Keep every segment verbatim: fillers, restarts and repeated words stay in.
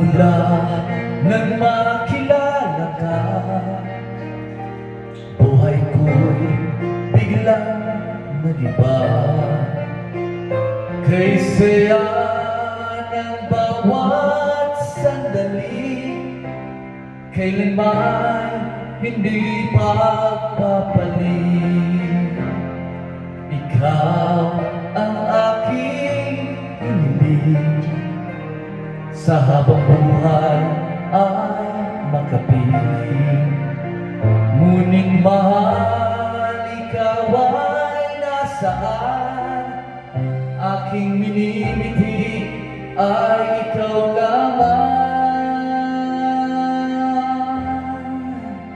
Mula nang makilala ka, buhay ko'y biglang nag-iba. Kay saya ng bawat sandali, kailanman hindi pagpapalit. Ikaw ang aking hiniling, sa habang buhay ay makapiling. Ngunit mahal, ikaw ay nasaan? Aking minimiti ay ikaw lamang.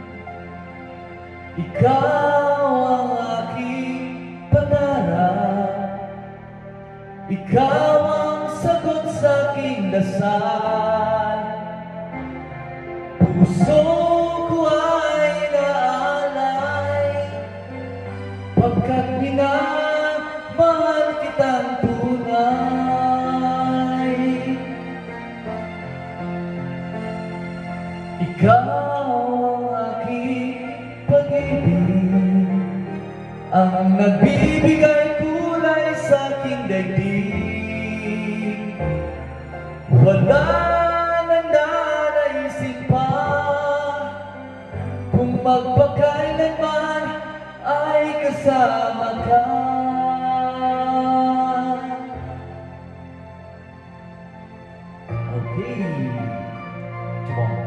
Ikaw ang aking pangarap, ikaw ang sagot sa aking dasal. Puso ko ay naalay, pagkat minamahal kitang tunay. Ikaw ang aking pag-ibig, ang nagbibigay kulay sa aking daigdig. Wala nang nanaisip pa kung magpakailanman ay kasama ka. Okay, come on.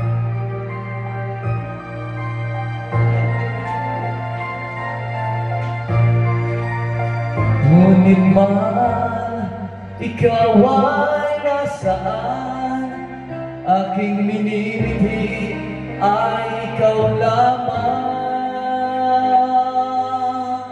Ngunit mahal, ikaw ay nasaan? Aking minimiti ay ikaw lamang.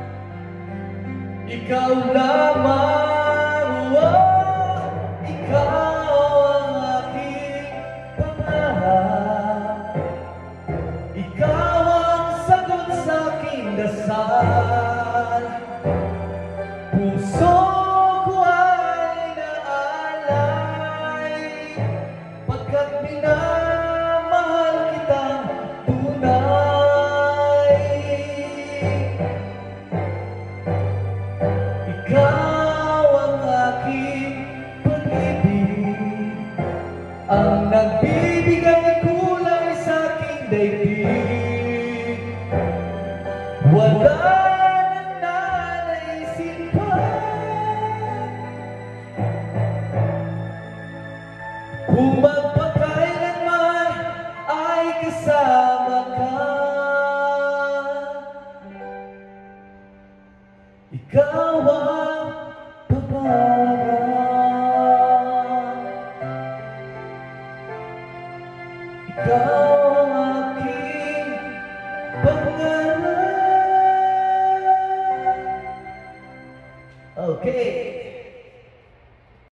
Ikaw lamang, oh, ikaw ang aking pangarap, ikaw ang sagot sa aking dasal. Puso ko ay naalay, pagkat minamahal kitang tunay. Ikaw ang aking pag-ibig, ang nagbibigay kulay sa aking daigdig. Wala kung magpakailanman ay kasama ka. Ikaw ang pangarap, ikaw ang aking pangarap. Okay.